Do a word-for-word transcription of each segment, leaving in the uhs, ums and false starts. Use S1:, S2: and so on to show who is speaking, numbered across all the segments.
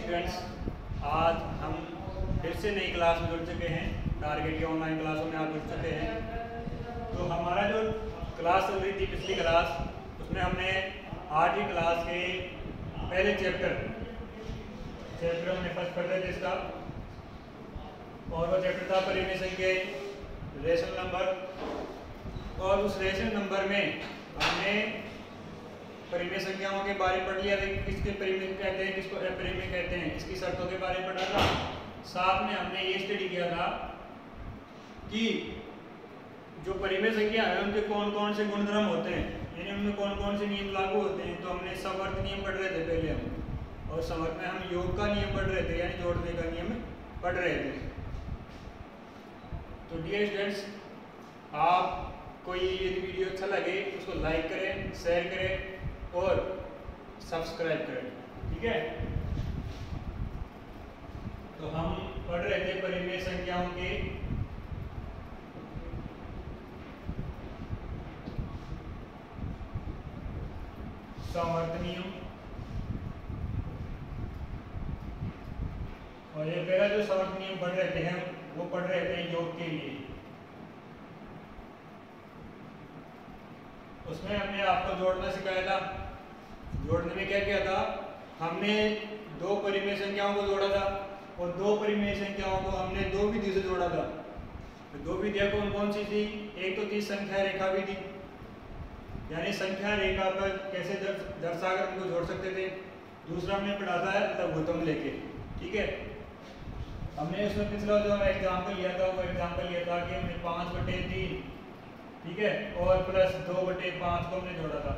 S1: Students, आज हम फिर से नई क्लास में जुड़ चुके हैं। टारगेट की ऑनलाइन क्लासों में आप जुड़ चुके हैं। तो हमारा जो क्लास चल रही थी पिछली क्लास, उसमें हमने आठवीं क्लास के पहले चैप्टर चैप्टर हमने फर्स्ट पढ़ रहे थे इसका, और वो चैप्टर था परिमेय संख्या, रेशनल नंबर। और उस रेशनल नंबर में हमने परिमेय संख्याओं के बारे में पढ़ लिया था, किसके परिमेय कहते हैं, किसको अपरिमेय कहते हैं, इसकी शर्तों के बारे में पढ़ा था। साथ में हमने ये स्टडी किया था कि जो परिमेय संख्या है उनके कौन कौन से गुणधर्म होते हैं, यानी उनमें कौन कौन से नियम लागू होते हैं। तो हमने समवर्त नियम पढ़ रहे थे पहले हम, और समवर्त में हम योग का नियम पढ़ रहे थे, यानी जोड़ने का नियम पढ़ रहे थे। तो डियर स्टूडेंट्स, आप कोई यदि वीडियो अच्छा लगे उसको लाइक करें, शेयर करें और सब्सक्राइब करें, ठीक है। तो हम पढ़ रहे थे परिमेय संख्याओं के समवर्त नियम, और ये पहला जो समवर्त नियम पढ़ रहे थे हम वो पढ़ रहे थे योग के लिए। उसमें हमने आपको जोड़ना सिखाया था। जोड़ने में क्या किया था, हमने दो परिमेय संख्याओं को जोड़ा था, और दो परिमेय संख्याओं को हमने दो विधि से जोड़ा था। तो दो विधियां कौन कौन सी थी? एक तो थी संख्या रेखा विधि, यानी संख्या रेखा पर कैसे दर्शाकर उनको जोड़ सकते थे। दूसरा हमने पढ़ा था लघुत्तम लेके, ठीक है। हमने उसमें पिछला जो एग्जाम्पल लिया था वो एग्जाम्पल लिया था कि हमने पाँच बटे तीन, ठीक है, और प्लस दो बटे पाँच को हमने जोड़ा था।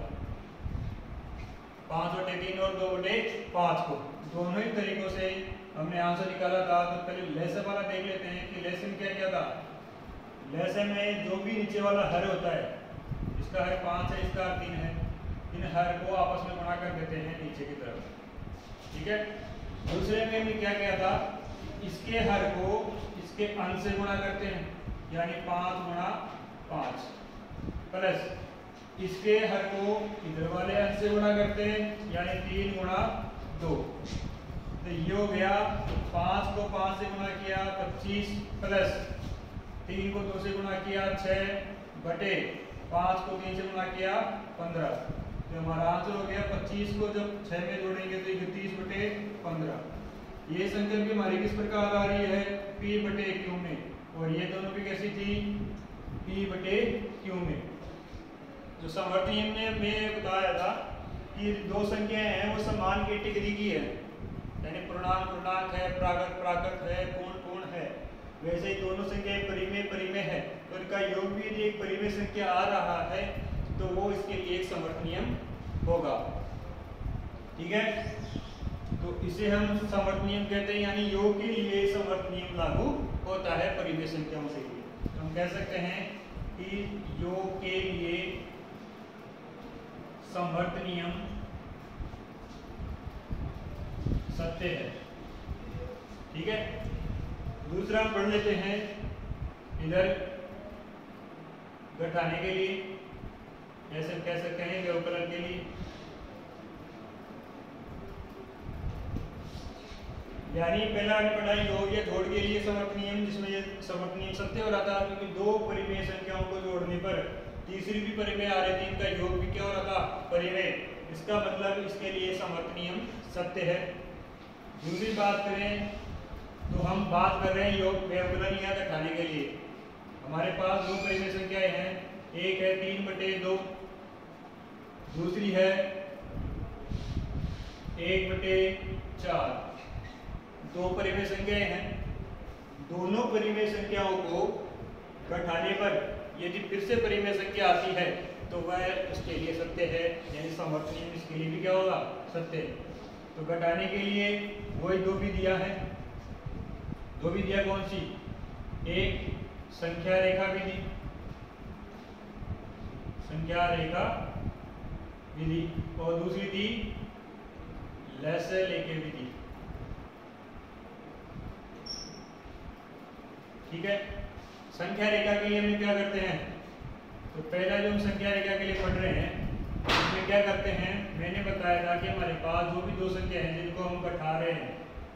S1: पाँच बटे तीन और दो बटे पाँच को दोनों ही तरीकों से हमने आंसर निकाला था। तो पहले लेसन वाला देख लेते हैं कि लेसन क्या क्या था। लेसन में जो भी नीचे वाला हर होता है, इसका हर पाँच है, इसका हर तीन है, इन हर को आपस में गुणा कर देते हैं नीचे की तरफ, ठीक है। दूसरे में हमने क्या किया था, इसके हर को इसके अंश से गुणा करते हैं, यानी पाँच गुणा पाँच, प्लस इसके हर को इधर वाले अंश से गुणा करते हैं, यानी तीन गुणा दो। तो ये हो गया, पाँच को पाँच से गुणा किया पच्चीस, प्लस तीन को दो से गुणा किया छः, बटे पाँच को तीन से गुणा किया पंद्रह। तो हमारा आंसर हो गया पच्चीस को जब छः में जोड़ेंगे तो ये तीस बटे पंद्रह। ये संख्या भी हमारी किस प्रकार आ रही है, p बटे क्यू में, और ये दोनों भी कैसी थी, p बटे क्यू में। जो समवर्त नियम ने मैं बताया था कि दो संख्याएं हैं वो समान कैटेगरी की है, यानी पूर्णांक पूर्णांक है, प्राकृत प्राकृत है, पूर्ण पूर्ण है। वैसे ही दोनों संख्याएं परिमेय परिमेय है, तो इनका योग भी यदि एक परिमेय संख्या आ रहा है तो वो इसके लिए एक समवर्त नियम होगा, ठीक है। तो इसे हम समवर्त नियम कहते हैं, यानी योग के लिए समवर्त नियम लागू होता है परिमेय संख्याओं से लिए। तो हम कह सकते हैं कि योग के लिए समवर्त नियम सत्य है, ठीक है। दूसरा हम पढ़ लेते हैं इधर घटाने के लिए, ऐसे कह सकते हैं व्यवकलन के लिए, यानी पहला हमने पढ़ा योग या जोड़ के लिए समवर्त नियम, जिसमें ये समवर्त नियम सत्य हो रहा था क्योंकि दो परिमेय संख्याओं को जोड़ने पर तीसरी भी परिमेय आ रही थी, इनका योग भी क्या हो रहा था, परिमेय। इसका मतलब इसके लिए समवर्त नियम सत्य है। दूसरी बात करें तो हम बात कर रहे हैं योग व्यवकलन या घटाने के लिए। हमारे पास दो परिमेय संख्याएं हैं, एक है तीन बटे दो, दूसरी है एक बटे चार। दो परिमेय संख्याएं हैं, दोनों परिमेय संख्याओं को घटाने पर यदि फिर से परिमेय संख्या आती है तो वह इसके लिए सत्य है, यानी समवर्त नियम इसके लिए भी क्या होगा, सत्य है। तो घटाने के लिए वही दो विधियां हैं। दो विधियां कौन सी, एक संख्या रेखा विधि, संख्या रेखा विधि, और दूसरी थी लेसे लेके विधि, ठीक है। संख्या रेखा के लिए हम क्या करते हैं, तो पहला जो हम संख्या रेखा के लिए पढ़ रहे हैं उसमें क्या करते हैं, मैंने बताया था कि हमारे पास जो भी दो संख्या हैं जिनको हम घटा रहे हैं,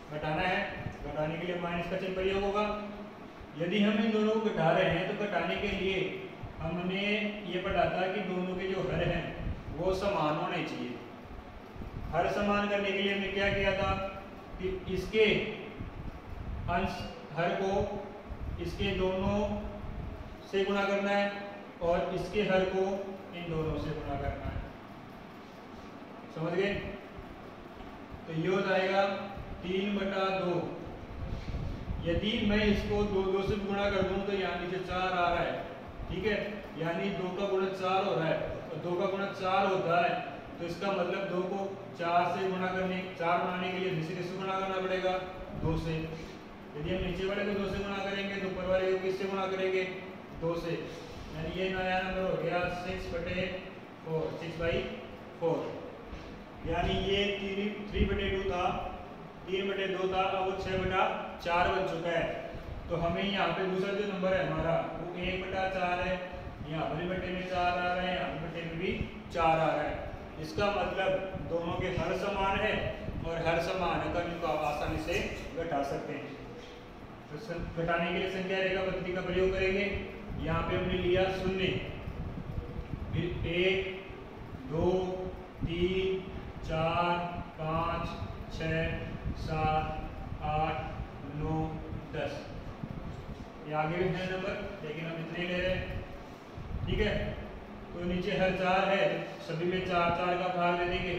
S1: घटाना है, घटाने के लिए माइनस का चिन्ह प्रयोग होगा। यदि हम इन दोनों को घटा रहे हैं तो घटाने के लिए हमने ये पढ़ा था कि दोनों के जो हर हैं वो समान होने चाहिए। हर समान करने के लिए हमने क्या किया था कि इसके अंश हर को इसके दोनों से गुणा करना है और इसके हर को इन दोनों से गुणा करना है। समझ गए? तो ये हो जाएगा तीन बटा दो। यदि मैं इसको दो दो से गुणा कर दूं तो यहाँ नीचे चार आ रहा है, ठीक है, यानी दो का गुणा चार हो रहा है, और दो का गुणा चार होता है तो इसका मतलब दो को चार से गुणा करने चार बनाने के लिए नीचे किससे गुणा करना पड़ेगा? दो से। यदि हम नीचे वाले को दो से गुणा करेंगे तो ऊपर वाले को किससे गुणा करेंगे? दो से। यानी ये नया नंबर हो गया सिक्स बटे फोर, सिक्स बाई फोर। यानी ये तीन थ्री बटे टू था, तीन बटे दो था, अब वो छः बटा चार बन चुका है। तो हमें यहाँ पे दूसरा जो नंबर है हमारा वो एक बटा चार है, यहाँ वाले बटे में चार आ रहा है, यहाँ बटे में भी चार आ रहा है। इसका मतलब दोनों के हर समान है और हर समान है तो इनको आप आसानी से घटा सकते हैं। तो घटाने के लिए संख्या रेखा पद्धति का प्रयोग करेंगे। यहाँ पे हमने लिया शून्य, फिर एक, दो, तीन, चार, पाँच, छः, सात, आठ, नौ, दस। ये आगे भी है नंबर, लेकिन हम इतने ले रहे हैं, ठीक है। तो नीचे हर चार है, सभी में चार चार का भाग दे देंगे।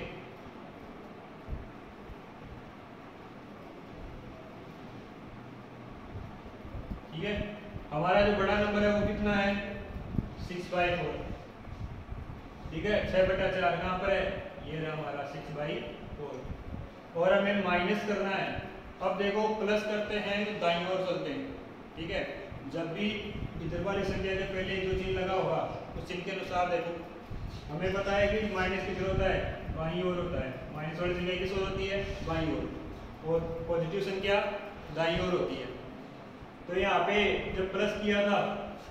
S1: ठीक है, हमारा जो बड़ा नंबर है वो कितना है? Six by four. ठीक है, छह बटा चार कहाँ पर है? ये रहा हमारा सिक्स बाई फोर। और हमें माइनस करना है। अब देखो प्लस करते हैं तो दाईं ओर चलते हैं, ठीक है। जब भी इधर वाली संख्या के पहले जो चिन्ह लगा होगा उस चिन्ह के अनुसार देखो, हमें पता है कि माइनस किधर होता है? बाईं ओर होता है। माइनस वाली संख्या किस ओर होती है? बाईं ओर। और पॉजिटिव संख्या दाईं ओर होती है। तो यहाँ पे जब प्लस किया था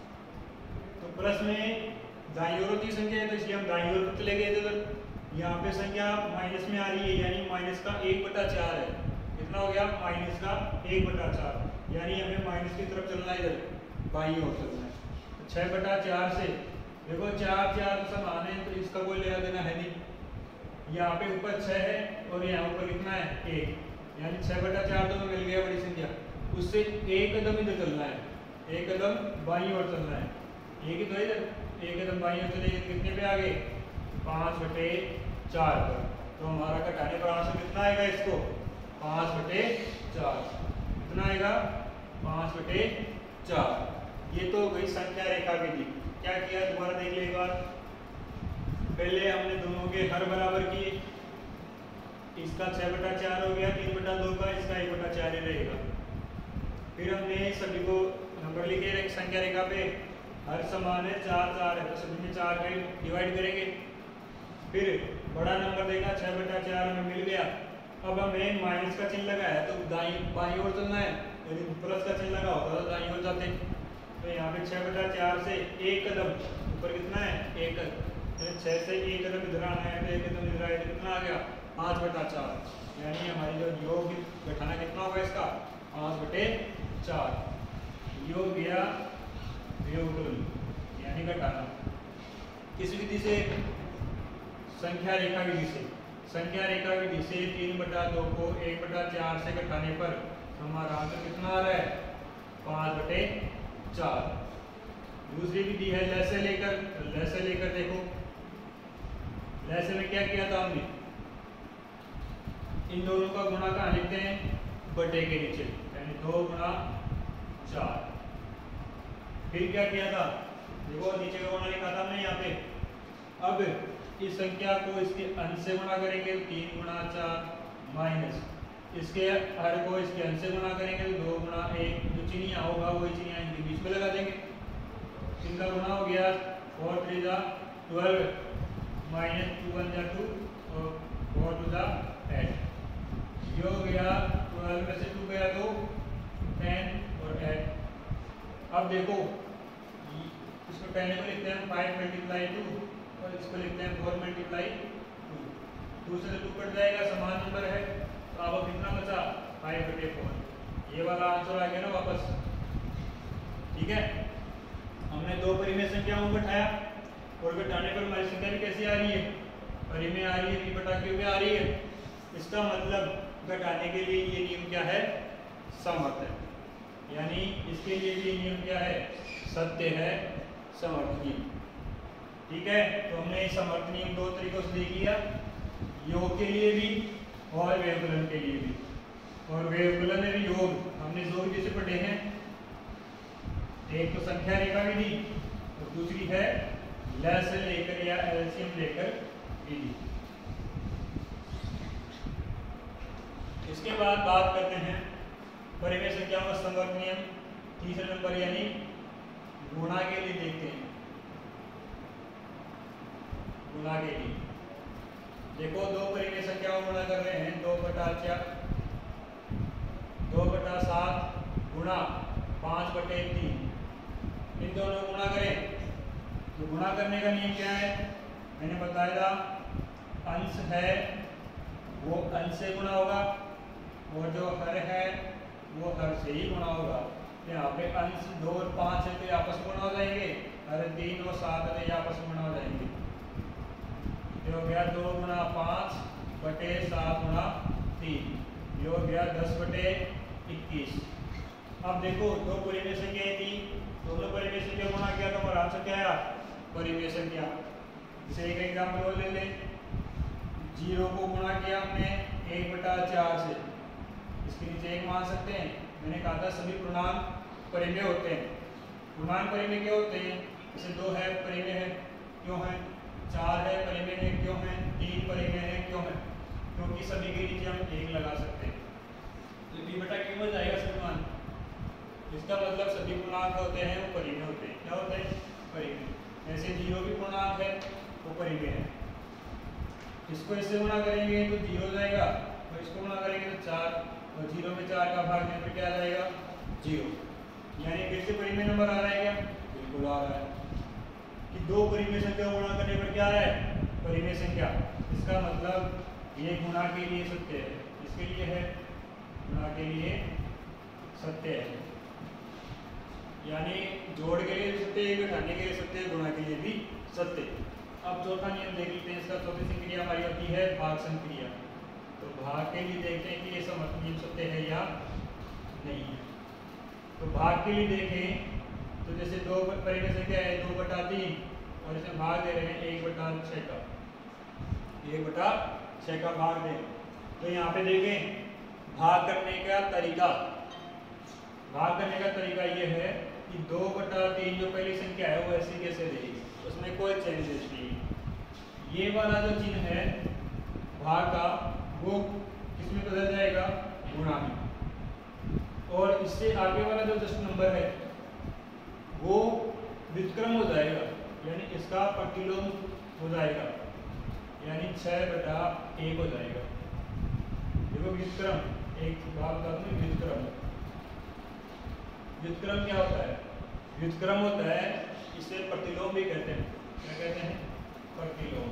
S1: तो प्लस में दाईं ओर होती संख्या है तो इसलिए हम दाईं ओर चले गए थे। तो यहाँ पे संख्या माइनस में आ रही है, यानी माइनस का एक बटा चार है। कितना हो गया? माइनस का एक बटा चार, यानी हमें माइनस की तरफ चलना है, इधर बाईं ओर चलना है। तो छः बटा चार से देखो चार चार समान है तो इसका कोई लेना देना है नहीं। यहाँ पे ऊपर छः है और यहाँ ऊपर कितना है? एक, यानी छः बटा चार तो मिल गया बड़ी संख्या। उससे एक कदम इधर चलना है, एक कदम बाईं ओर चलना है। एक ही तो इधर एक कदम बाईं ओर चले, कितने पे आ गए? पाँच बटे चार पर। तो हमारा घटाने पर आंसर कितना आएगा? इसको पाँच बटे चार। कितना आएगा? पाँच बटे चार। ये तो गई संख्या रेखा विधि। क्या किया दोबारा देख ले एक बार। पहले हमने दोनों के हर बराबर किए, इसका छः बटा चार हो गया, तीन बटा दो का, इसका एक बटा चार ही रहेगा। फिर हमने सभी को नंबर लिखे संख्या रेखा पे, हर समान है, चार चार है तो सभी में चार का डिवाइड करेंगे। फिर बड़ा नंबर देगा, छः बटा चार हमें मिल गया। अब हमें माइनस का चिन्ह लगा है तो दाईं बाईं ओर चलना है, यदि प्लस का चिन्ह लगा होता तो दाईं ओर जाते। तो यहाँ पे छः बटा चार से एक कदम ऊपर कितना है? एक कदम। छः से एक कदम इधर आना है तो एक कदम इधर आए तो कितना आ गया? पाँच बटा चार। यानी हमारी जो योग घटाना कितना होगा इसका? पाँच बटे चार। योग गया वियोगफल यानी घटाना। किस विधि से? संख्या रेखा विधि से। संख्या रेखा विधि से तीन बटा दो को एक बटा चार से घटाने पर हमारा आंसर कितना आ रहा है? पाँच बटे चार। दूसरी विधि है लैसे लेकर। लैसे लेकर देखो, लैसे में क्या किया था हमने? इन दोनों का गुणा कहाँ लिखते हैं? बटे के नीचे, यानी दो गुणा चार। फिर क्या किया था? देखो नीचे का गुणा लिखा था हमने यहाँ पे। अब इस संख्या को इसके अंश से गुणा करेंगे तो तीन गुणा चार माइनस इसके हर को इसके अंश से गुणा करेंगे तो दो गुणा एक। जो चिन्ह यहाँ होगा वही चिन्ह यहाँ इनके बीच में लगा देंगे। इनका गुणा हो गया, फोर थ्री जा ट्वेल्व माइनस टू वन जा टू और फोर टू जा एट। ये हो गया ट्वेल्व में से टू गया तो टेन और एट। अब देखो इसको टेन को लिखते हैं फाइव मल्टीप्लाई टू और इसको लिखते हैं फोर मल्टीप्लाई टू। टू से टू कट जाएगा, समान नंबर है। तो अब कितना बचा? फाइव पे फोर, ये वाला आंसर आ गया ना वापस। ठीक है, हमने दो परिमेय संख्याओं को घटाया और घटाने पर हमारी संख्या भी कैसी आ रही है, परिमेय आ रही है, v बटा q में आ रही है। इसका मतलब घटाने के लिए ये नियम क्या है, समर्थ है, यानी इसके लिए ये नियम क्या है, सत्य है, समर्थ नियम। ठीक है, तो हमने समर्थ नियम दो तरीकों से देख लिया, योग के लिए भी और व्यवकलन के लिए भी। और व्यवकलन में भी योग हमने दो विधि से पढ़े हैं, एक तो संख्या रेखा विधि और दूसरी है लय से लेकर या एलसीएम लेकर विधि। इसके बाद बात करते हैं परिमेय संख्याओं का समवर्त नियम, तीसरे नंबर यानी गुणा के लिए देखते हैं। गुणा के लिए देखो, दो परिमेय संख्याओं गुणा कर रहे हैं, दो बटा चार, दो बटा सात गुणा पाँच बटे तीन, इन दोनों गुणा करें तो गुणा करने का नियम क्या है, मैंने बताया था अंश है वो अंश से गुणा होगा और जो हर है वो हर से ही गुणा होगा। यहाँ पे अंश दो और पाँच है तो आपस में गुणा हो जाएंगे, हर तीन और सात है तो आपस में गुणा हो जाएंगे। ये हो गया दो गुणा पाँच बटे सात गुणा तीन, ये हो गया दस बटे इक्कीस। अब देखो दो परिमेय संख्याएं थी, दोनों परिमेय संख्या गुणा किया तो हमारा आंसर क्या आया, परिमेय संख्या। जैसे एक एग्जाम्पल और ले लें, जीरो को गुणा किया हमने एक बटा चार से, इसके नीचे एक मान सकते हैं। मैंने कहा था सभी पूर्णांक परिमेय होते हैं। पूर्णांक परिमेय क्या होते हैं, जैसे दो है परिमेय है, क्यों है, चार है परिमेय है, क्यों है, तीन परिमेय है, क्यों है, क्योंकि सभी के नीचे हम एक लगा सकते हैं। तो b बटा q में जाएगा सभी मान, इसका मतलब सभी पूर्णांक होते हैं वो परिमेय होते हैं। क्या होते हैं, परिमेय। ऐसे जीरो भी पूर्णांक है वो परिमेय है। इसको इससे गुणा करेंगे तो जीरो जाएगा और इसको गुणा करेंगे तो चार, और जीरो में चार का भाग देने पर क्या आ जाएगा, जीरो। यानी फिर से परिमेय नंबर आ रहा है क्या, बिल्कुल आ रहा है कि दो परिमेय संख्या गुणा करने पर क्या आ रहा है, परिमेय संख्या। इसका मतलब ये गुणा के लिए सत्य है, इसके लिए है गुणा के लिए सत्य है, यानी जोड़ के लिए सत्य है, घटाने के लिए सत्य है, गुणा के लिए भी सत्य। अब चौथा नियम देख लेते हैं, इसका चौथी संक्रिया हमारी होती है भाग संक्रिया। तो भाग के लिए देखते हैं कि ये समर्थ नियम सत्य है या नहीं है। तो भाग के लिए देखें तो जैसे दो परिमेय संख्या है दो बटा तीन और इसमें भाग दे रहे हैं एक बटा छः का, एक बटा छः का भाग दें। तो यहाँ पे देखें भाग करने का तरीका, भाग करने का तरीका ये है कि दो बटा तीन जो पहली संख्या है वो ऐसे कैसे रहेगी, उसमें कोई चेंजेस नहीं। ये वाला जो चिन्ह है भाग का वो किसमें बदल जाएगा, गुणा में। और इससे आगे वाला जो जस्ट नंबर है वो व्युत्क्रम हो जाएगा, यानी इसका प्रतिलोम हो जाएगा, यानी छः बटा एक हो जाएगा। देखो व्युत्क्रम, एक बात बता दूं, व्युत्क्रम व्युत्क्रम क्या होता है, व्युत्क्रम होता है इसे प्रतिलोम भी कहते हैं। क्या कहते हैं, प्रतिलोम।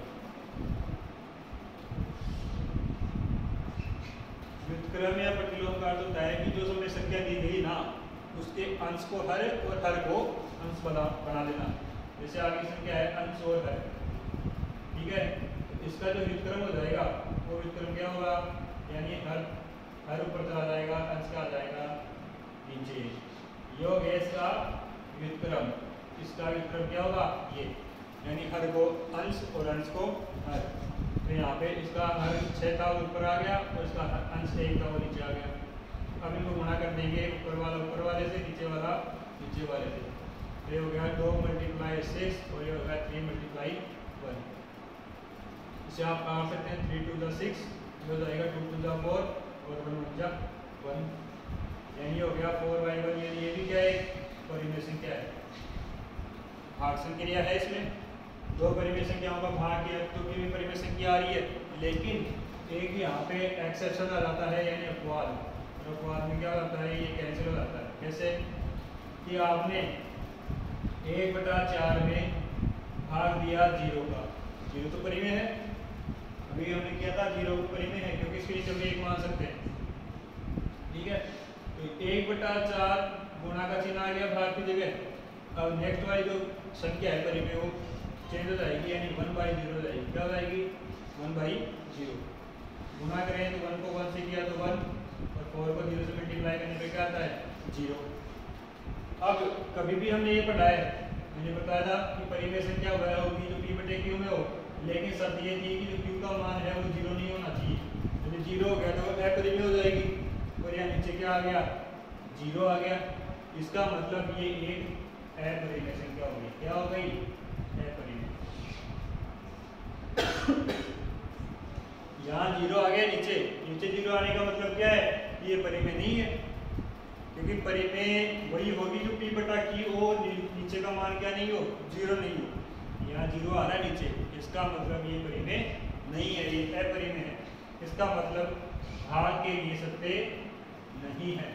S1: व्युत्क्रम या प्रतिलोम का अर्थ होता है कि जो हमें संख्या दी गई ना उसके अंश को हर और हर को अंश बना बना देना। जैसे आगे संख्या है अंश और हर, ठीक है, तो इसका जो व्युत्क्रम हो जाएगा वो व्युत्क्रम क्या होगा, यानी हर हर ऊपर चला जाएगा, अंश का आ जाएगा नीचे। योग है इसका व्युत्क्रम, इसका व्युत्क्रम क्या होगा, ये, यानी हर को अंश और अंश को हर। तो यहाँ पे इसका हर छः था ऊपर आ गया और इसका अंश एक था वो नीचे आ गया। अब इनको गुणा कर देंगे, ऊपर वाला ऊपर वाले से, नीचे वाला नीचे वाले से। तो ये हो गया दो मल्टीप्लाई सिक्स और ये हो गया थ्री मल्टीप्लाई वन। इसे आप काट सकते हैं, थ्री टू द सिक्स, हो जाएगा टू टू द फोर और वन वन जा वन, यानी हो गया फोर बाई वन। यानी ये भी क्या है, परिमेय संख्या है, भाग संक्रिया है। इसमें दो परिमेय संख्याओं का भाग किया तो भी परिमेय संख्या आ रही है, लेकिन एक यहाँ पे एक्सेप्शन आ जाता है, यानी अपवाद। और अपवाद में क्या होता है, ये कैंसिल हो जाता है। कैसे कि आपने एक बटा चार में भाग दिया जीरो का, जीरो तो परिमेय है, अभी हमने किया था जीरो को परिमेय है क्योंकि इसके नीचे हम एक मान सकते हैं, ठीक ठीक है, तो एक बटा चार गुणा का चिन्ह आ गया भाग की जगह। अब नेक्स्ट वाली जो संख्या है परिमेय वो चेंज हो जाएगी, यानी वन बाई जीरो हो जाएगी। क्या हो जाएगी? One by zero. गुणा करें तो वन को वन से किया तो वन, और फोर को जीरो से मल्टीप्लाई करने पे क्या आता है? जीरो। अब कभी भी हमने ये पढ़ा है, मैंने बताया था कि परिमेय संख्या वह होगी जो पी बटे क्यू में हो, लेकिन शर्त ये थी कि जो क्यू का मान है वो जीरो नहीं होना चाहिए। यदि जीरो हो गया तो वो अपरिमेय हो जाएगी, और यहाँ नीचे क्या आ गया? जीरो आ गया। इसका मतलब ये एक अपरिमेय संख्या होगी। क्या हो गई? अपरिमेय। यहाँ जीरो आ गया, नीचे नीचे जीरो आने का मतलब क्या है? ये परिमेय नहीं है, क्योंकि परिमेय वही होगी जो पी बटा क्यू हो, नीचे का मान क्या नहीं हो? जीरो नहीं हो। यहाँ जीरो आ रहा है नीचे, इसका मतलब ये परिमेय नहीं है, ये अपरिमेय है। इसका मतलब भाग के लिए सत्य नहीं है,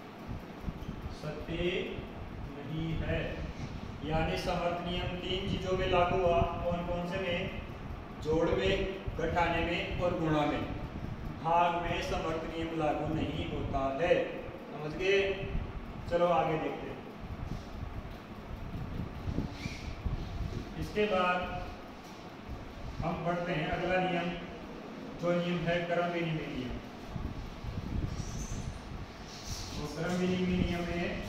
S1: सत्य नहीं है। यानी समर्थ नियम तीन चीजों में लागू हुआ। कौन कौन से में? जोड़ में, घटाने में और गुणा में। भाग में समर्थ नियम लागू नहीं होता है। समझ गए? चलो आगे देखते हैं। इसके बाद हम पढ़ते हैं अगला नियम, जो नियम है क्रम विनिमय नियम। तो क्रम विनिमय नियम में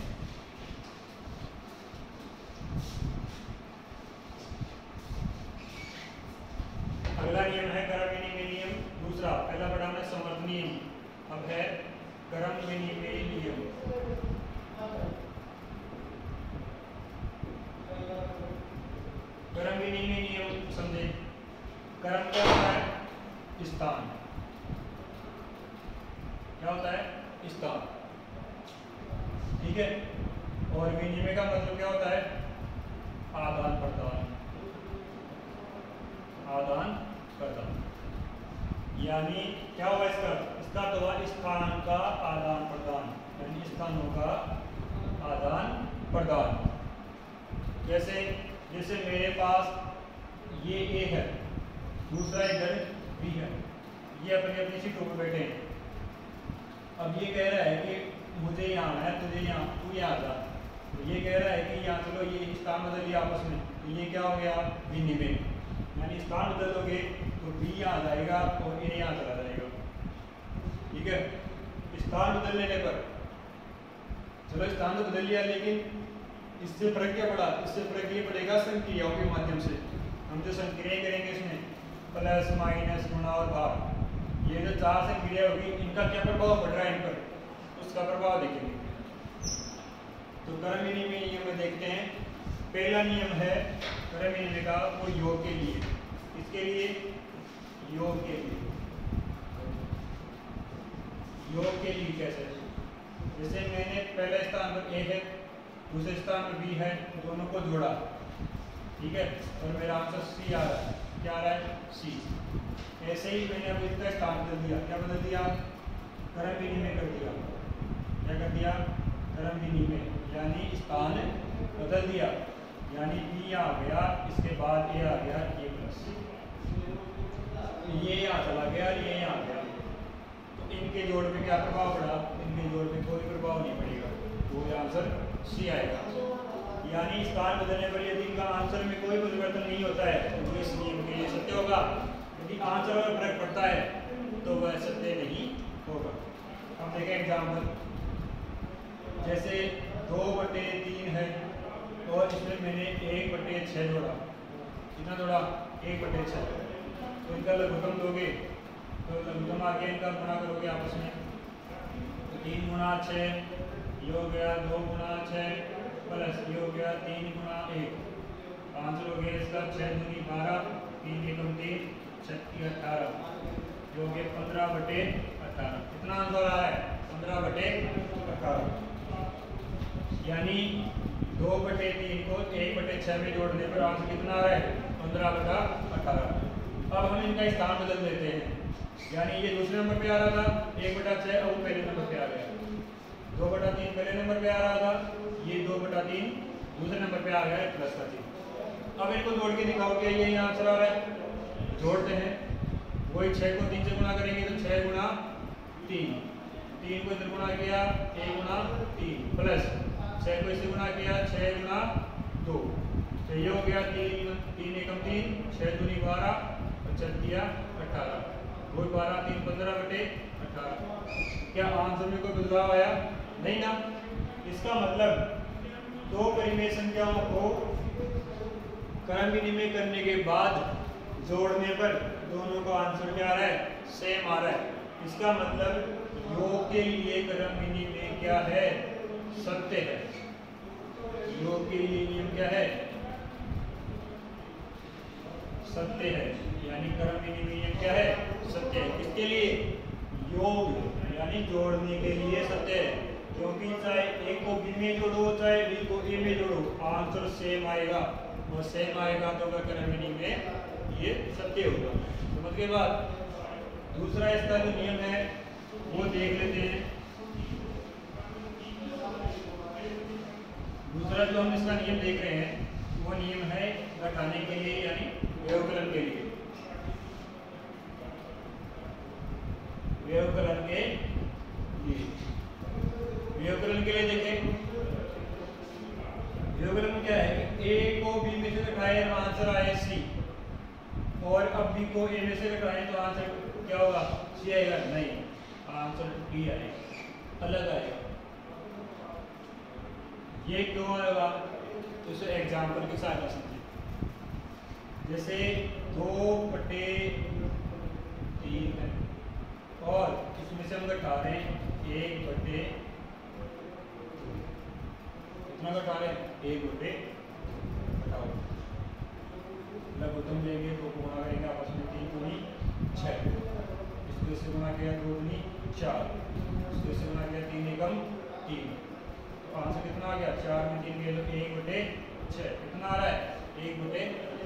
S1: अगला नियम है क्रम विनिमय नियम। दूसरा, पहला पढ़ा हमने समर्थ नियम, अब है क्रम विनिमय नियम। क्रम विनिमय नियम समझे। क्रम क्या होता है? स्थान। क्या होता है? स्थान। ठीक है, और विनिमय का मतलब क्या होता है? आदान प्रदान। आदान प्रदान यानी क्या हुआ इसका? इसका तो हुआ स्थान का आदान प्रदान, यानी स्थानों का आदान प्रदान। जैसे जैसे मेरे पास ये ए है, दूसरा इधर बी है, ये अपनी अपनी सीटों पर बैठे हैं। अब ये कह रहा है कि मुझे यहाँ आना है, तुझे यहाँ, तू यहाँ आ जा। तो ये कह रहा है कि यहाँ चलो, ये स्थान बदल लिया आपस में, तो ये क्या हो गया? विनिमय। यानी स्थान बदल दोगे तो बी यहाँ आ जाएगा और ए यहाँ चला जाएगा। ठीक है, स्थान बदल लेने पर, चलो स्थान तो बदल लिया, लेकिन इससे फर्क क्या पड़ा? इससे फर्क ये पड़ेगा संक्रियाओं के माध्यम से। हम जो संक्रियाएं करेंगे इसमें प्लस, माइनस, गुणा और भाग, ये जो चार संक्रिया होगी, इनका क्या प्रभाव पड़ रहा है इन पर, उसका प्रभाव देखेंगे। तो क्रम विनिमय नियम में देखते हैं। पहला नियम है क्रम विनिमय का, वो योग के लिए। इसके लिए योग के लिए योग के लिए कैसे? जैसे मैंने पहले स्थान पर ए है, दूसरे स्थान पर बी है, दोनों को जोड़ा, ठीक है, और मेरा आंसर सी आ रहा है। क्या आ रहा है? सी। ऐसे ही मैंने अब इसका स्थान बदल दिया। क्या बदल दिया? क्रम विनिमय कर दिया। क्या कर दिया? क्रम विनिमय, यानी स्थान बदल दिया। यानी बी आ गया, इसके बाद ए आ गया, ए प्लस, ये यहाँ चला गया, ये यहाँ आ गया। तो इनके जोड़ में क्या प्रभाव पड़ा? इनके जोड़ में कोई प्रभाव नहीं पड़ेगा, वो आंसर सी आएगा। यानी स्थान बदलने पर यदि इनका आंसर में कोई परिवर्तन नहीं होता है तो इस नियम के लिए सत्य होगा। यदि आंसर में फर्क पड़ता है तो वह सत्य नहीं होगा। हम देखें एग्जाम्पल, जैसे दो बटे तीन है और इसमें मैंने एक बटे छः जोड़ा। कितना जोड़ा? एक बटे छः। तो इनका लघुत्तम दोगे तो लघुत्तम आ गया, इनका गुणा करोगे आपस में, तो तीन गुणा छः, ये हो गया दो गुणा छः, प्लस ये हो गया तीन गुणा एक। आंसर हो गया इसका छः दूनी बारह, तीन एकम तीन, छत्तीस अठारह, जो हो गया पंद्रह बटे अठारह। कितना आंसर आ रहा है? पंद्रह बटे अठारह। यानी दो बटे तीन को एक बटे छः में जोड़ने पर आंसर कितना आ रहा है? पंद्रह बटा अठारह। अब हम इनका स्थान बदल देते हैं, यानी ये दूसरे नंबर पे आ रहा था एक बटा छः, अब वो पहले नंबर पे आ गया। दो बटा तीन पहले नंबर पे आ रहा था, ये दो बटा तीन दूसरे नंबर पे आ गया है, प्लस का तीन। अब इनको जोड़ के दिखाओ कि ये यहाँ चला रहा है। जोड़ते हैं, वही छः को तीन से गुणा करेंगे तो छः गुणा तीन, तीन को इधर गुणा किया, एक गुणा तीन प्लस छः को इसे गुणा किया, छः गुणा दो, तो ये हो गया तीन तीन एकम तीन, छः दूनी बारह और छः दिया अठारह, वो बारह तीन पंद्रह बटे अठारह। क्या आंसर में कोई बदलाव आया? नहीं ना। इसका मतलब दो परिमेय संख्याओं को क्रम विनिमय करने के बाद जोड़ने पर दोनों का आंसर क्या आ रहा है? सेम आ रहा है। इसका मतलब योग के लिए क्रम विनिमय क्या है? सत्य है। योग के लिए नियम क्या है? सत्य है। यानी क्रम विनिमय नियम क्या है? सत्य है। किसके लिए? योग यानी जोड़ने के लिए सत्य है, क्योंकि चाहे एक को बी में जोड़ो चाहे बी को ए में जोड़ो आंसर सेम आएगा, और सेम आएगा तो क्रम विनिमय ये सत्य होगा। समझ के बाद दूसरा इसका जो नियम है वो देख लेते हैं। दूसरा जो हम इसका नियम देख रहे हैं वो नियम है घटाने के लिए यानी व्यवकलन के लिए। व्यवकलन के लिए व्यवकलन के लिए देखें, व्यवकलन क्या है कि ए को बी में से घटाए तो आंसर आए सी, और अब बी को ए में से घटाए तो आंसर क्या होगा? सी आएगा? नहीं, आंसर डी आएगा, अलग आएगा। ये क्यों आएगा? तो इसे एग्जाम्पल के साथ समझिए। जैसे दो बटे तीन है और इसमें से हम घटा रहे हैं एक बटे, कितना घटा रहे हैं? एक बटे घटाओ, लघुत्तम लेंगे दो को गुणा करेंगे आपस में, तीन दूनी छः, इसको इससे गुणा किया दो दूनी चार, इसको इससे गुणा किया तीन एकम तीन, तो आंसर कितना आ गया? चार में तीन गए तो एक बटे छः, कितना आ रहा है? एक बटे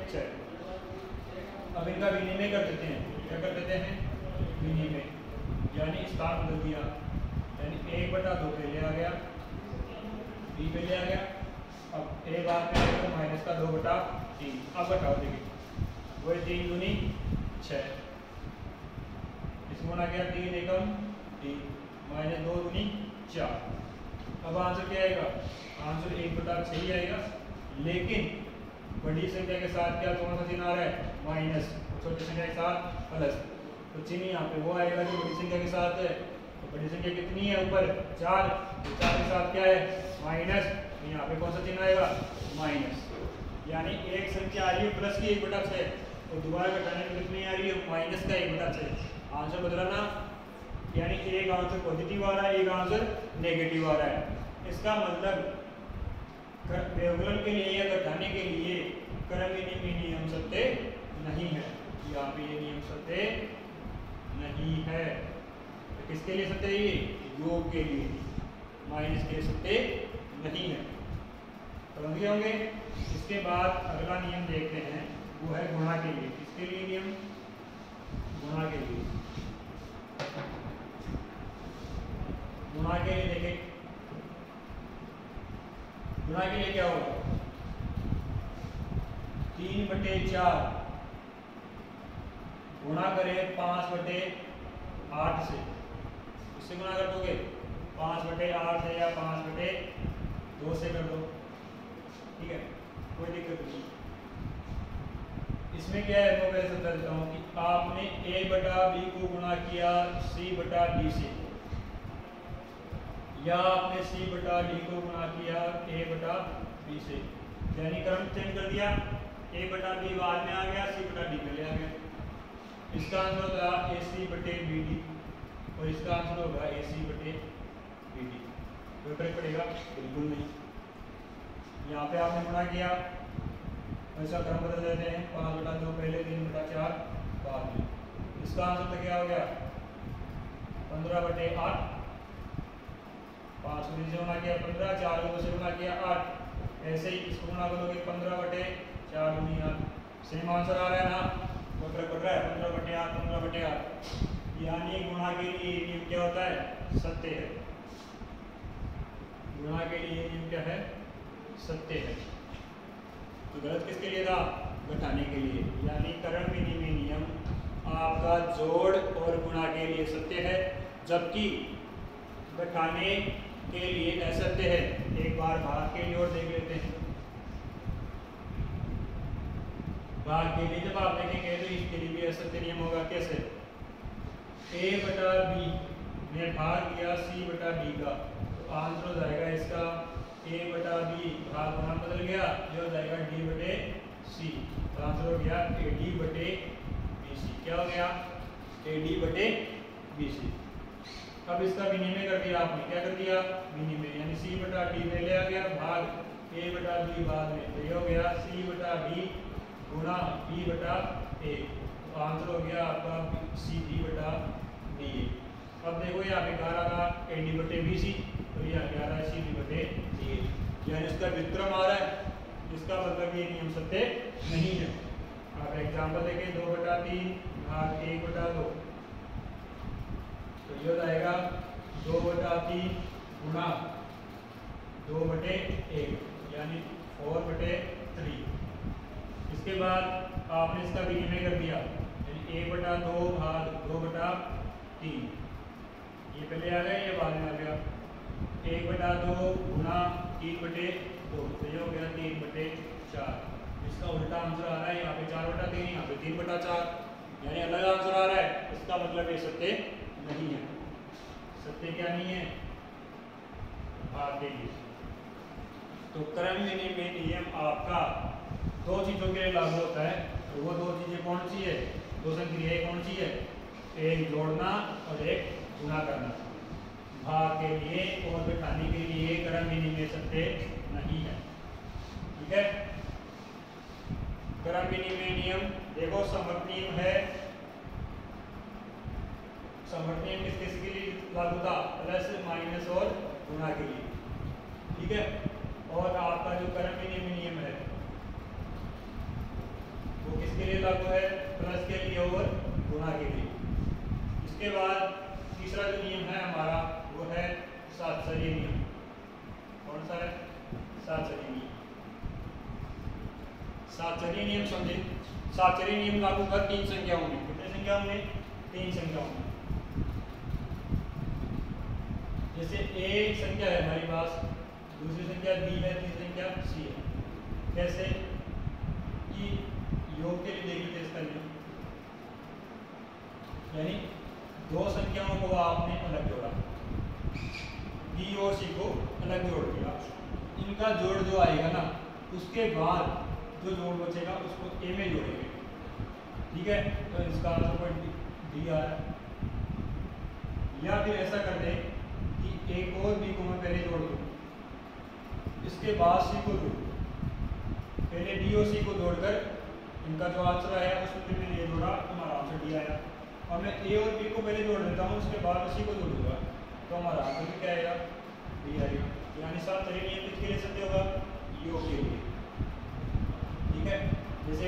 S1: छः। अब इनका विनिमय कर देते हैं। क्या कर देते हैं? विनिमय, यानी स्थान बदल दिया, यानी एक बटा दो पहले आ गया, बी पहले आ गया, अब ए बार में तो माइनस का दो बटा तीन। अब घटाओ देखिए, वही तीन दूनी छः, इसमें गुणा किया तीन एकम तीन, माइनस दो दूनी चार। अब आंसर क्या आएगा? आंसर एक बटा छः ही आएगा, लेकिन बड़ी संख्या के साथ क्या कौन सा चिन्ह आ रहा है? माइनस, छोटी संख्या के साथ प्लस, तो चिन्ह यहाँ पे वो आएगा जो बड़ी संख्या के साथ है। तो बड़ी संख्या कितनी है? ऊपर चार, तो चार के साथ क्या है? माइनस, तो यहाँ पे कौन सा चिन्ह आएगा? माइनस। यानी एक संख्या आ रही है प्लस की एक बटा छः, तो दोबारा घटाने में कितनी आ रही है? माइनस का एक बटा छः। आंसर बदला ना, यानी एक आंसर पॉजिटिव आ रहा है, एक आंसर नेगेटिव आ रहा है। इसका मतलब व्यवकलन के लिए या घटाने के लिए क्रम विनिमय नियम सत्य नहीं है। यहाँ पे ये नियम सत्य नहीं है। तो किसके लिए सत्य है? ये योग के लिए, माइनस के सत्य नहीं है। समझ गए होंगे। इसके बाद अगला नियम देखते हैं, वो है गुणा के लिए। किसके लिए नियम? गुणा के लिए। गुणा के लिए देखें, गुणा के लिए क्या होगा? तीन बटे चार गुणा करें पाँच बटे आठ से, इससे गुणा कर दोगे पाँच बटे आठ से या पाँच बटे दो से कर दो, ठीक है, कोई दिक्कत नहीं। इसमें क्या है, मैं वैसे बता देता हूँ कि आपने ए बटा बी को गुणा किया सी बटा डी से, या आपने सी बटा डी को गुणा किया ए बटा बी से, यानी क्रम चेंज कर दिया। ए बटा बी बाद में आ गया, सी बटा डी पहले आ गया। इसका आंसर होगा ए सी बटे बी डी, और इसका आंसर होगा ए सी बटे बी डी। कोई फर्क पड़ेगा? बिल्कुल नहीं। यहाँ पे आपने गुणा किया, ऐसा क्रम बदल देते हैं, पाँच बटा दो पहले, तीन बटा चार बाद में। इसका आंसर तो क्या हो गया? पंद्रह बटे आठ। पाँच को नीचे गुणा किया पंद्रह, चार को से गुणा किया आठ, ऐसे ही इसको गुणा करोगे पंद्रह बटे चार गुनी आठ, सेम आंसर आ रहा है ना? तो फर्क पड़ रहा है, पंद्रह बटे आठ, पंद्रह बटे आठ। यानी गुणा के लिए नियम क्या होता है? सत्य है। गुणा के लिए नियम क्या है? सत्य है। तो गलत किसके लिए था? घटाने के लिए। यानी क्रम विनिमय नियम आपका जोड़ और गुणा के लिए सत्य है, जबकि बैठाने के लिए असत्य है। एक बार भाग के लिए और देख लेते हैं। भाग के लिए जब आप देखेंगे तो इसके लिए भी असत्य नियम होगा। कैसे? ए बटा बी में भाग किया सी बटा डी का, तो आंसर हो जाएगा इसका ए बटा बी, भाग वहां बदल गया, ये हो जाएगा डी बटे सी, तो आंसर हो गया ए डी बटे बी सी। क्या हो गया? ए डी बटे बी सी। अब इसका विनिमय कर दिया आपने। क्या कर दिया? विनिमय, यानी सी बटा डी में ले आ गया भाग ए बटा बी बाद में, तो ये हो गया सी बटा डी गुणा बी बटा ए, तो आंसर हो गया आपका सी डी बटा डी ए। अब देखो यहाँ पे कह रहा था ए डी बटे बी सी, तो यहाँ क्या आ रहा है सी डी बटे डी ए, यानी इसका व्युत्क्रम आ रहा है। इसका मतलब ये नियम सत्य नहीं है। आप एग्जाम्पल देखें, दो बटा तीन भाग एक बटा दो, तो ये हो जाएगा दो बटा तीन गुणा दो बटे एक, यानी फोर बटे थ्री। इसके बाद आपने इसका विनिमय कर दिया, यानी एक बटा दो भाग दो बटा तीन, ये पहले आ गया, ये बाद में आ गया। एक बटा दो गुणा तीन बटे दो, तो ये हो गया तीन बटे चार। इसका उल्टा आंसर आ रहा है, यहाँ पे चार बटा तीन, यहाँ पे तीन बटा चार, यानी अलग आंसर आ रहा है। इसका मतलब ये सत्य नहीं है। सत्य क्या नहीं है? भाग के लिए। तो क्रम विनिमय नियम आपका दो चीजों के लिए लागू होता है, तो वो दो चीजें कौन सी है? दो संक्रियाएं कौन सी है? एक जोड़ना और एक गुणा करना। भाग के लिए और बैठाने के लिए क्रम विनिमय सत्य नहीं है। ठीक है? क्रम विनिमय नियम देखो, समवर्त नियम है। समवर्त नियम किस किस के लिए लागू था? प्लस माइनस और गुणा के लिए। ठीक है? और आपका जो क्रम विनिमय नियम है वो किसके लिए लागू है? प्लस के लिए और गुणा के लिए। इसके बाद तीसरा जो नियम है हमारा वो है सातचर्य नियम। कौन सा है? सातचर्य नियम। सातचर्य नियम समझे। सातचर्य नियम लागू कर तीन संख्याओं में। कितने संख्याओं में? तीन संख्याओं में। जैसे ए संख्या है हमारे पास, दूसरी संख्या बी है, तीसरी संख्या सी है। कैसे? कि योग के लिए देख लेते इसका नियम, यानी दो संख्याओं को आपने अलग जोड़ा, बी और सी को अलग जोड़ दिया। इनका जोड़ जो आएगा ना, उसके बाद जो जोड़ बचेगा उसको ए में जोड़ेंगे। ठीक है? तो इसका आंसर पॉइंट डी आ रहा है। या फिर ऐसा कर दें कि एक और बी को मैं पहले जोड़ दूँ, इसके बाद सी को जोड़ूँ। पहले बी और सी को जोड़कर इनका जो आंसर आया उसमें मैंने ये जोड़ा, हमारा आंसर डी आया। और मैं ए और बी को पहले जोड़ देता हूँ, उसके बाद सी को जोड़ूंगा, तो हमारा आंसर भी क्या आएगा? डी आएगा। यानी सातचर्य नियम किसके लिए सत्य होगा? योग के लिए। ठीक है? जैसे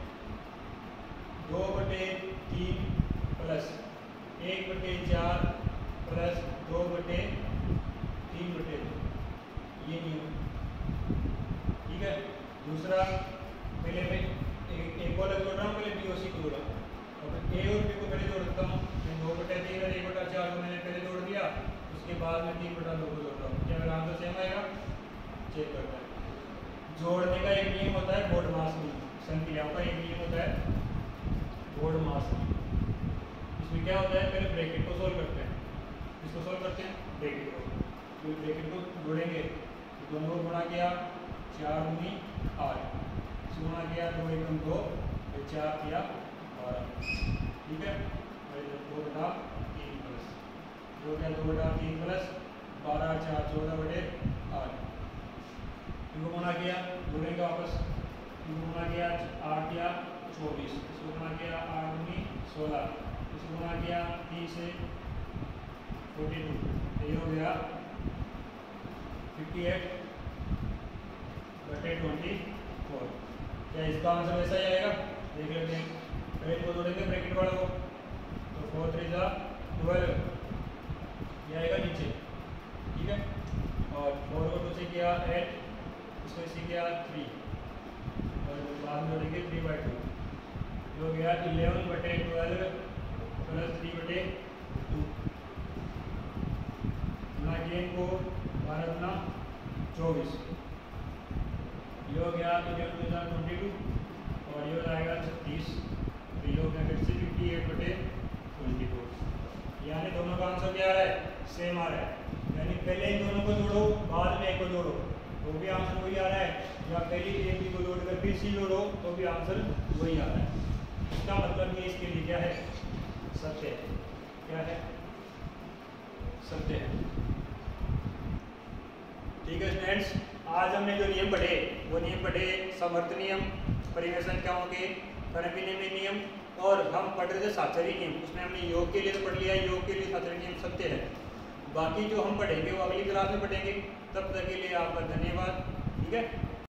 S1: दो बटे तीन प्लस एक बटे चार प्लस दो बटे तीन बटे दो, ये नियम। ठीक है? दूसरा, पहले मैं एक, एक और जोड़ रहा हूँ, पहले बी और सी को जोड़ा, और ए और बी को पहले जोड़ देता हूँ। दो बटे तीन और एक बटा चार को मैंने पहले जोड़ दिया, उसके बाद में तीन बटा दो को जोड़ रहा हूँ। क्या मेरा आंसर सेम आएगा? चेक करना है। जोड़ने का एक नियम होता है बोडमास नियम। संख्याओं का एक नियम होता है बोडमास नियम। इसमें क्या होता है? पहले ब्रैकेट को सोल्व करते हैं। इसको सोल्व करते हैं ब्रैकेट को, तो ब्रैकेट को जोड़ेंगे, दोनों को गुणा किया, चार दूनी आठ, गुणा किया दो एकम दो, चार किया बारह। ठीक है? दो बटा तीन प्लस दो क्या दो बटा तीन प्लस बारह, चार चौदह बटे आठ। इनको गुणा किया, जोड़ेंगे वापस, इनको गुणा किया आठ या चौबीस, इसको गुणा किया आठ दूनी सोलह, इसको गुणा किया तीन से फोर्टी टू, ये हो गया फिफ्टी एट बटे ट्वेंटी फोर। क्या इसका आंसर वैसा ही आएगा? देख लेते हैं। पहले को जोड़ेंगे ब्रैकेट वाले को, तो फोर थ्री जा ट्वेल्व, ये आएगा नीचे। ठीक है? और फोर को टू से किया एट, इसको इसी किया थ्री, और बाद में जोड़ेंगे थ्री बाई टू, जो गया इलेवन बटे ट्वेल्व प्लस थ्री बटे टू। ये इनको बारह गुना चौबीस, ये हो गया तो टू हज़ार ट्वेंटी टू और ये हो जाएगा छत्तीस, तो ये हो गया फिर से फिफ्टी एट बटे ट्वेंटी फोर। यानी दोनों का आंसर क्या आ रहा है? सेम आ रहा है। यानी पहले इन दोनों को जोड़ो, बाद में एक को जोड़ो तो भी आंसर वही आ रहा है, या पहले ए बी को जोड़ कर फिर सी जोड़ो तो भी आंसर वही आ रहा है। इसका मतलब ये इसके लिए क्या है? सत्य है। क्या है? सत्य है। ठीक है स्टूडेंट्स, आज हमने जो नियम पढ़े वो नियम पढ़े समवर्त नियम, परिवेशन क्या होंगे, फर्मी नियम, और हम पढ़ रहे थे साक्षरी नियम। उसमें हमने योग के लिए तो पढ़ लिया, योग के लिए साक्षरी नियम सत्य है। बाकी जो हम पढ़ेंगे वो अगली क्लास में पढ़ेंगे। तब तक के लिए आपका धन्यवाद। ठीक है।